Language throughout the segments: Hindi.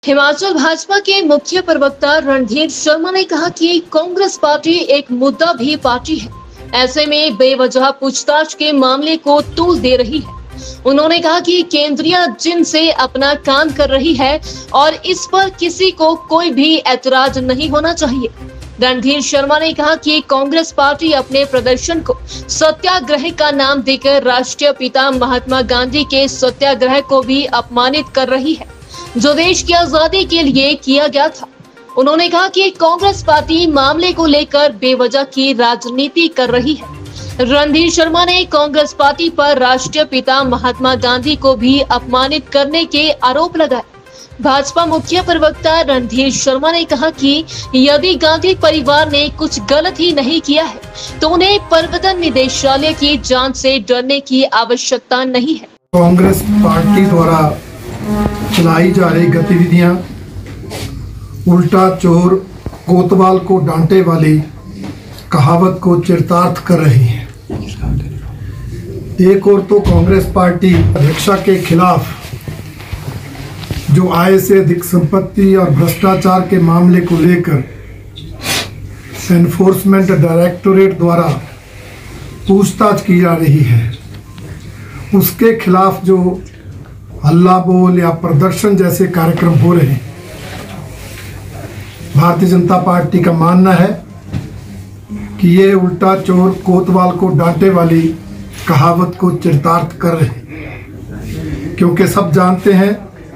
हिमाचल भाजपा के मुख्य प्रवक्ता रणधीर शर्मा ने कहा कि कांग्रेस पार्टी एक मुद्दा भी पार्टी है, ऐसे में बेवजह पूछताछ के मामले को तूल दे रही है। उन्होंने कहा कि केंद्रीय जिन से अपना काम कर रही है और इस पर किसी को कोई भी ऐतराज नहीं होना चाहिए। रणधीर शर्मा ने कहा कि कांग्रेस पार्टी अपने प्रदर्शन को सत्याग्रह का नाम देकर राष्ट्रीय पिता महात्मा गांधी के सत्याग्रह को भी अपमानित कर रही है, जो देश की आजादी के लिए किया गया था। उन्होंने कहा कि कांग्रेस पार्टी मामले को लेकर बेवजह की राजनीति कर रही है। रणधीर शर्मा ने कांग्रेस पार्टी पर राष्ट्रीय पिता महात्मा गांधी को भी अपमानित करने के आरोप लगाए। भाजपा मुख्य प्रवक्ता रणधीर शर्मा ने कहा कि यदि गांधी परिवार ने कुछ गलत ही नहीं किया है तो उन्हें प्रवर्तन निदेशालय की जांच से डरने की आवश्यकता नहीं है। कांग्रेस पार्टी द्वारा चलाई जा रही गतिविधियां उल्टा चोर कोतवाल को डांटे वाली कहावत को चरितार्थ कर रही है। एक और तो कांग्रेस पार्टी अध्यक्षा के खिलाफ जो आय से अधिक संपत्ति और भ्रष्टाचार के मामले को लेकर एनफोर्समेंट डायरेक्टोरेट द्वारा पूछताछ की जा रही है, उसके खिलाफ जो हल्ला बोल या प्रदर्शन जैसे कार्यक्रम हो रहे हैं, भारतीय जनता पार्टी का मानना है कि ये उल्टा चोर कोतवाल को डांटे वाली कहावत को चरितार्थ कर रहे हैं, क्योंकि सब जानते हैं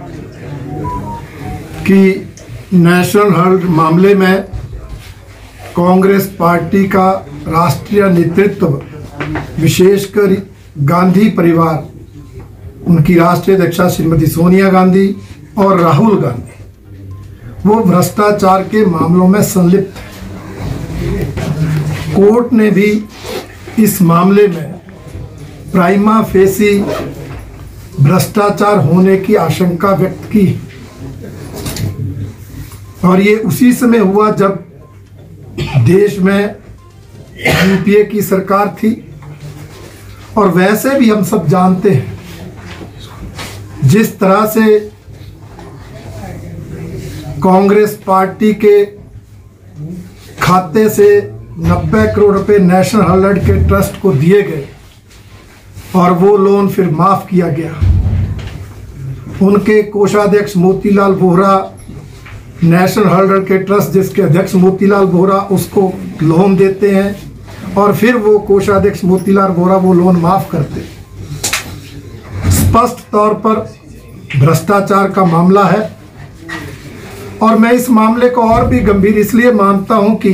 कि नेशनल हेराल्ड मामले में कांग्रेस पार्टी का राष्ट्रीय नेतृत्व, विशेषकर गांधी परिवार, उनकी राष्ट्रीय अध्यक्षा श्रीमती सोनिया गांधी और राहुल गांधी, वो भ्रष्टाचार के मामलों में संलिप्त है। कोर्ट ने भी इस मामले में प्राइमा फेसी भ्रष्टाचार होने की आशंका व्यक्त की, और ये उसी समय हुआ जब देश में यूपीए की सरकार थी। और वैसे भी हम सब जानते हैं जिस तरह से कांग्रेस पार्टी के खाते से 90 करोड़ रुपए नेशनल हेराल्ड के ट्रस्ट को दिए गए और वो लोन फिर माफ किया गया। उनके कोषाध्यक्ष मोतीलाल वोहरा, नेशनल हेराल्ड के ट्रस्ट जिसके अध्यक्ष मोतीलाल वोहरा, उसको लोन देते हैं और फिर वो कोषाध्यक्ष मोतीलाल वोहरा वो लोन माफ करते। स्पष्ट तौर पर भ्रष्टाचार का मामला है। और मैं इस मामले को और भी गंभीर इसलिए मानता हूं कि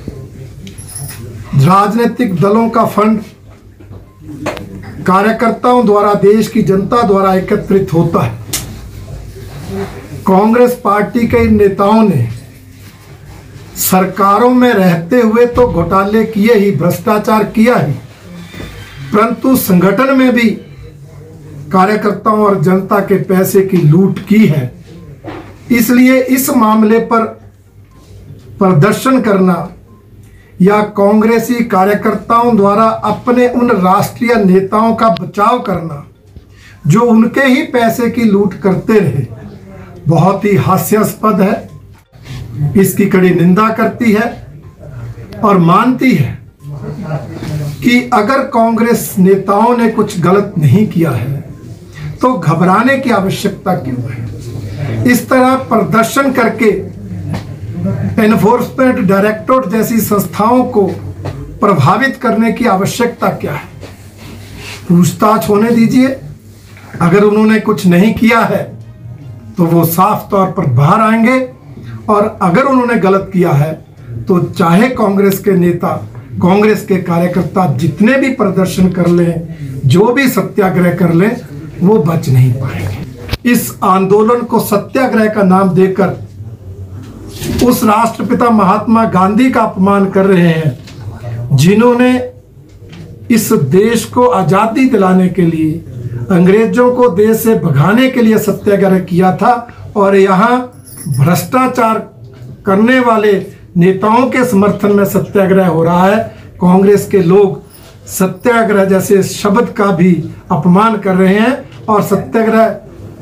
राजनीतिक दलों का फंड कार्यकर्ताओं द्वारा, देश की जनता द्वारा एकत्रित होता है। कांग्रेस पार्टी के इन नेताओं ने सरकारों में रहते हुए तो घोटाले किए ही, भ्रष्टाचार किया ही, परंतु संगठन में भी कार्यकर्ताओं और जनता के पैसे की लूट की है। इसलिए इस मामले पर प्रदर्शन करना या कांग्रेसी कार्यकर्ताओं द्वारा अपने उन राष्ट्रीय नेताओं का बचाव करना जो उनके ही पैसे की लूट करते रहे, बहुत ही हास्यास्पद है। इसकी कड़ी निंदा करती है और मानती है कि अगर कांग्रेस नेताओं ने कुछ गलत नहीं किया है तो घबराने की आवश्यकता क्यों है। इस तरह प्रदर्शन करके एनफोर्समेंट डायरेक्टोरेट जैसी संस्थाओं को प्रभावित करने की आवश्यकता क्या है। पूछताछ होने दीजिए। अगर उन्होंने कुछ नहीं किया है तो वो साफ तौर पर बाहर आएंगे, और अगर उन्होंने गलत किया है तो चाहे कांग्रेस के नेता, कांग्रेस के कार्यकर्ता जितने भी प्रदर्शन कर लें, जो भी सत्याग्रह कर लें, वो बच नहीं पाएंगे। इस आंदोलन को सत्याग्रह का नाम देकर उस राष्ट्रपिता महात्मा गांधी का अपमान कर रहे हैं, जिन्होंने इस देश को आजादी दिलाने के लिए, अंग्रेजों को देश से भगाने के लिए सत्याग्रह किया था। और यहाँ भ्रष्टाचार करने वाले नेताओं के समर्थन में सत्याग्रह हो रहा है। कांग्रेस के लोग सत्याग्रह जैसे शब्द का भी अपमान कर रहे हैं और सत्याग्रह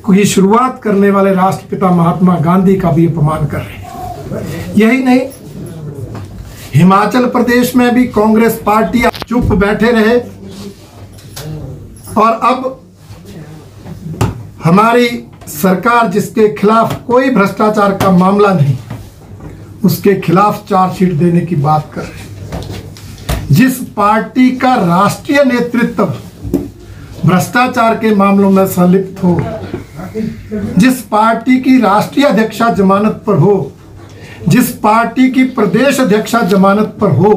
की शुरुआत करने वाले राष्ट्रपिता महात्मा गांधी का भी अपमान कर रहे हैं। यही नहीं, हिमाचल प्रदेश में भी कांग्रेस पार्टी चुप बैठे रहे और अब हमारी सरकार जिसके खिलाफ कोई भ्रष्टाचार का मामला नहीं, उसके खिलाफ चार्जशीट देने की बात कर रहे हैं। जिस पार्टी का राष्ट्रीय नेतृत्व भ्रष्टाचार के मामलों में संलिप्त हो, जिस पार्टी की राष्ट्रीय अध्यक्षा जमानत पर हो, जिस पार्टी की प्रदेश अध्यक्षा जमानत पर हो,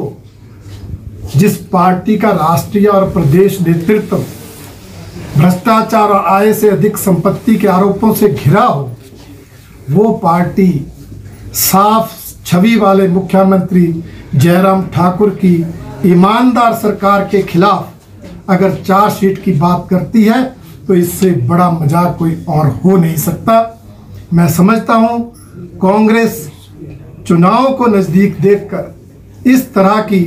जिस पार्टी का राष्ट्रीय और प्रदेश नेतृत्व भ्रष्टाचार और आय से अधिक संपत्ति के आरोपों से घिरा हो, वो पार्टी साफ छवि वाले मुख्यमंत्री जयराम ठाकुर की ईमानदार सरकार के खिलाफ अगर चार्जशीट की बात करती है तो इससे बड़ा मजाक कोई और हो नहीं सकता। मैं समझता हूं कांग्रेस चुनाव को नज़दीक देखकर इस तरह की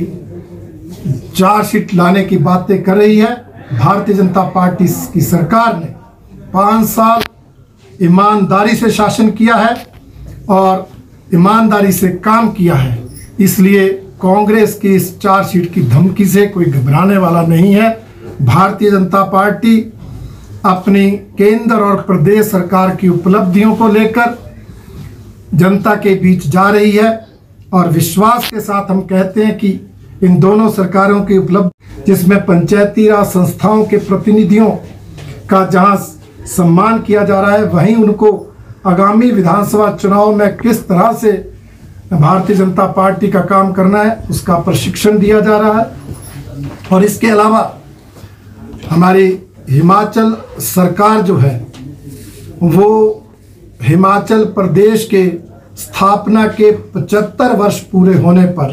चार्जशीट लाने की बातें कर रही है। भारतीय जनता पार्टी की सरकार ने 5 साल ईमानदारी से शासन किया है और ईमानदारी से काम किया है, इसलिए कांग्रेस की इस चार्जशीट की धमकी से कोई घबराने वाला नहीं है। भारतीय जनता पार्टी अपनी केंद्र और प्रदेश सरकार की उपलब्धियों को लेकर जनता के बीच जा रही है और विश्वास के साथ हम कहते हैं कि इन दोनों सरकारों की उपलब्धि, जिसमें पंचायती राज संस्थाओं के प्रतिनिधियों का जहां सम्मान किया जा रहा है, वहीं उनको आगामी विधानसभा चुनाव में किस तरह से भारतीय जनता पार्टी का काम करना है उसका प्रशिक्षण दिया जा रहा है। और इसके अलावा हमारी हिमाचल सरकार जो है वो हिमाचल प्रदेश के स्थापना के 75 वर्ष पूरे होने पर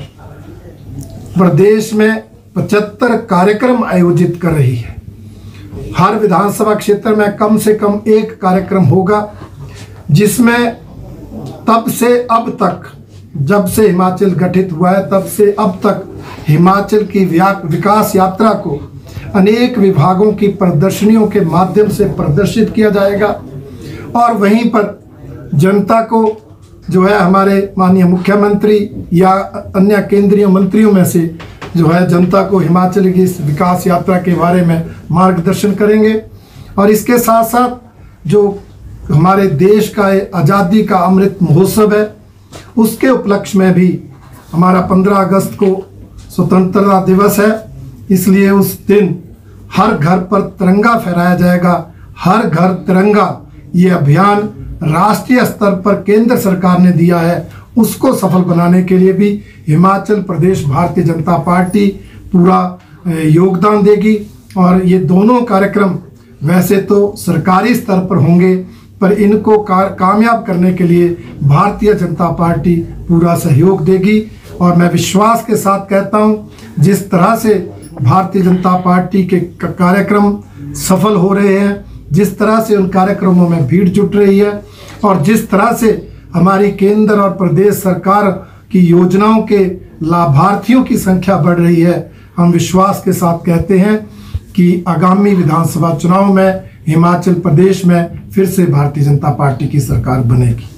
प्रदेश में 75 कार्यक्रम आयोजित कर रही है। हर विधानसभा क्षेत्र में कम से कम एक कार्यक्रम होगा, जिसमें तब से अब तक, जब से हिमाचल गठित हुआ है तब से अब तक हिमाचल की विकास यात्रा को अनेक विभागों की प्रदर्शनियों के माध्यम से प्रदर्शित किया जाएगा और वहीं पर जनता को जो है हमारे माननीय मुख्यमंत्री या अन्य केंद्रीय मंत्रियों में से जो है जनता को हिमाचल की इस विकास यात्रा के बारे में मार्गदर्शन करेंगे। और इसके साथ साथ जो हमारे देश का आज़ादी का अमृत महोत्सव है, उसके उपलक्ष्य में भी हमारा 15 अगस्त को स्वतंत्रता दिवस है, इसलिए उस दिन हर घर पर तिरंगा फहराया जाएगा। हर घर तिरंगा ये अभियान राष्ट्रीय स्तर पर केंद्र सरकार ने दिया है, उसको सफल बनाने के लिए भी हिमाचल प्रदेश भारतीय जनता पार्टी पूरा योगदान देगी। और ये दोनों कार्यक्रम वैसे तो सरकारी स्तर पर होंगे, पर इनको कामयाब करने के लिए भारतीय जनता पार्टी पूरा सहयोग देगी। और मैं विश्वास के साथ कहता हूँ, जिस तरह से भारतीय जनता पार्टी के कार्यक्रम सफल हो रहे हैं, जिस तरह से उन कार्यक्रमों में भीड़ जुट रही है और जिस तरह से हमारी केंद्र और प्रदेश सरकार की योजनाओं के लाभार्थियों की संख्या बढ़ रही है, हम विश्वास के साथ कहते हैं कि आगामी विधानसभा चुनाव में हिमाचल प्रदेश में फिर से भारतीय जनता पार्टी की सरकार बनेगी।